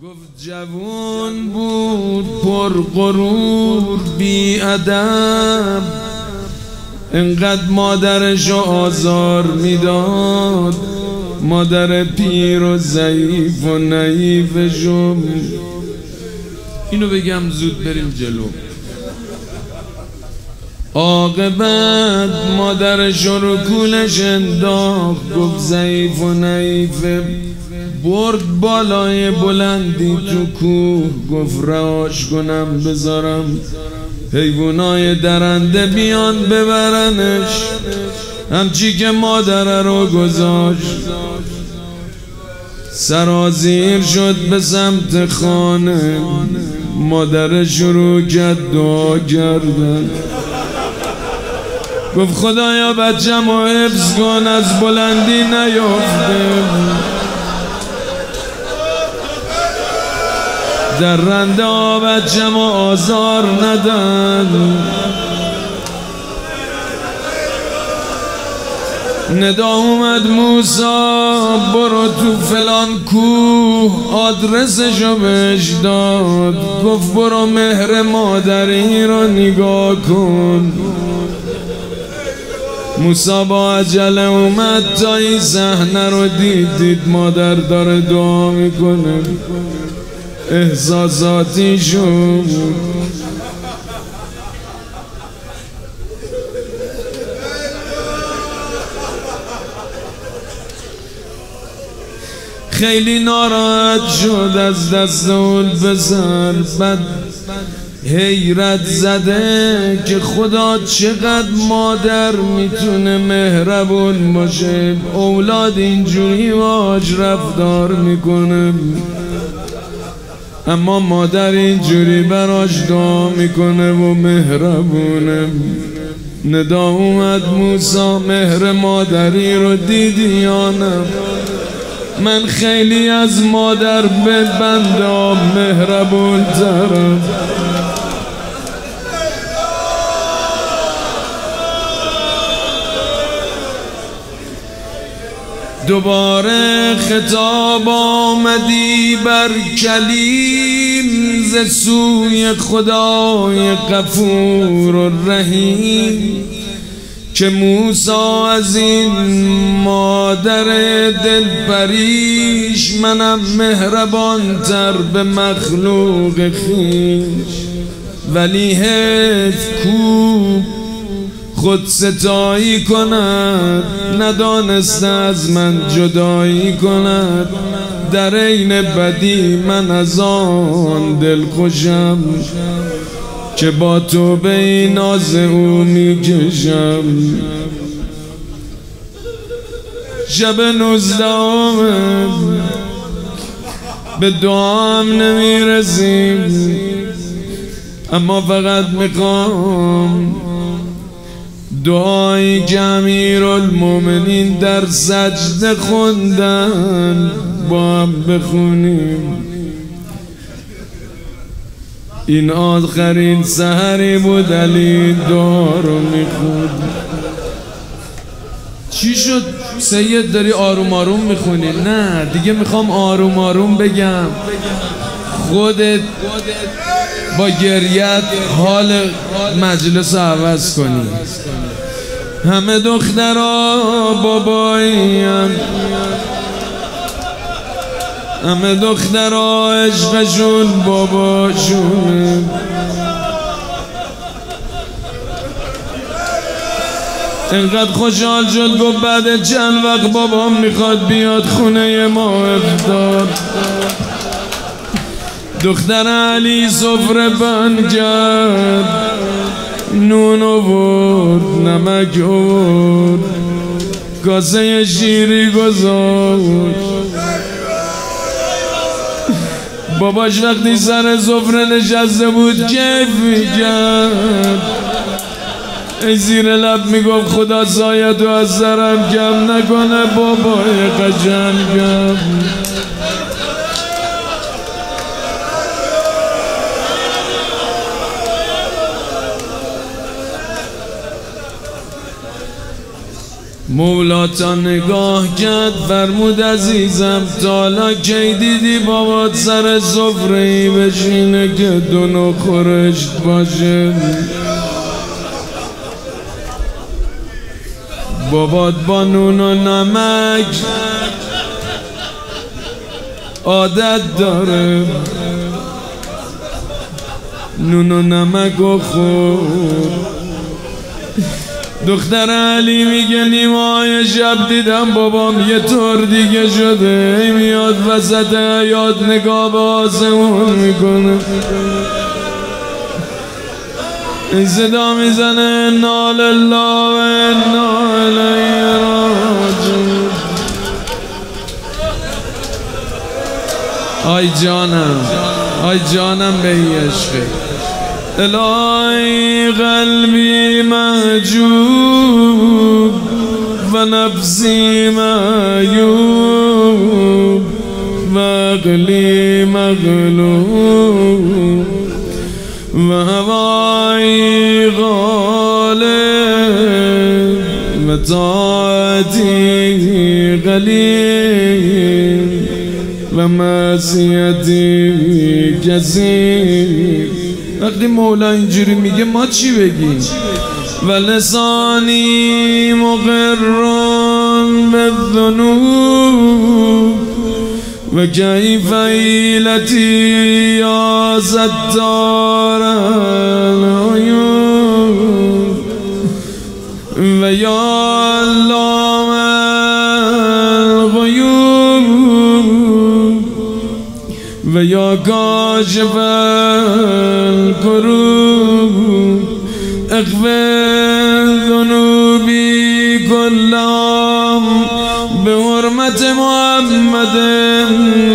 گفت جوون بود پر غرور بی ادب، انقدر مادرشو آزار میداد، مادر پیر و ضعیف و نحیفشو. اینو بگم زود بریم جلو. عاقبت مادرشو رو کولش انداخت، گفت ضعیف و نحیفه، برد بالای بلندی تو کوه، گفت رهاش کنم بذارم حیوانای درنده بیان ببرنش. همچی که مادر رو گذاشت سرازیر شد به سمت خانه، مادر شروع کرد دعا کردن، گفت خدایا بچم رو حفظ کن از بلندی نیفته، درنده ها بچم رو آزار ندن. ندا اومد موسا برو تو فلان کوه، آدرسشو بهش داد، گفت برو مهر مادری رو نگاه کن. موسا با عجله اومد تا این صحنه رو دید مادر داره دعا میکنه، احساساتی شد. خیلی ناراحت شد از دست اون پسر، بعد حیرت زده که خدا چقدر مادر میتونه مهربون باشه، اولاد اینجوری باهاش رفتار میکنه، اما مادر اینجوری براش دعا میکنه و مهربونه. ندا اومد موسا مهر مادری رو دیدی یا نه؟ من خیلی از مادر به بنده مهربون ترم. دوباره خطاب آمدی بر کلیم ز سوی خدای غفور و رحیم، که موسی از این مادر دلپریش منم مهربان تر به مخلوق خویش. ولی حیف کو خود ستایی کند، ندانسته از من جدایی کند، در این بدی من از آن دل خوشم، که با تو به ناز او میکشم. شب 19 به دعام نمیرسیم، اما فقط میخوام دعایی که امیرالمومنین در سجده خوندن با هم بخونیم. این آخرین سحری بود علی دعا رو میخوند. چی شد سید داری آروم آروم میخونی؟ نه دیگه میخوام آروم آروم بگم، خودت با گریت حال مجلس رو عوض کنی. همه دخترها بابایین، همه دخترها عشقشون باباشونه، انقدر خوشحال شد گفت بعد چند وقت بابام میخواد بیاد خونه ما افطار. دختر علی سفره بند کرد، نون آورد نمک آورد، کاسه شیری گذاشت. باباش وقتی سر سفره نشسته بود کیف میکرد، ای زیر لب میگفت خدا سایتو از سرم کم نکنه بابای قشنگم. مولا تا نگاه کرد فرمود عزیزم تا حالا کی دیدی بابات سر سفره‌ای بشینه که دون و خورشت باشه؟ بابات با نون و نمک عادت داره، نون و نمک و خور. دختر علی میگه نیمای شب دیدم بابام یه طور دیگه شده، میاد وسط حیاط نگاه به آسمون میکنه، این صدا میزنه انا لله و انا الیه راجعون. آی جانم، آی جانم به این عشقه. الهی قلبی محجوب و نفسی معیوب و عقلی مغلوب و هوایی غالب و طاعتی قلیل و معصیتی کثیر. وقتی مولا اینجوری میگه ما چی بگیم؟ و لسانی مقرون بالذنوب و کیف حیلتی یا ستار العیوب و یا علام الغیوب و یا کاشف الکروب اغفر ذنوبی کلهم به حرمت محمد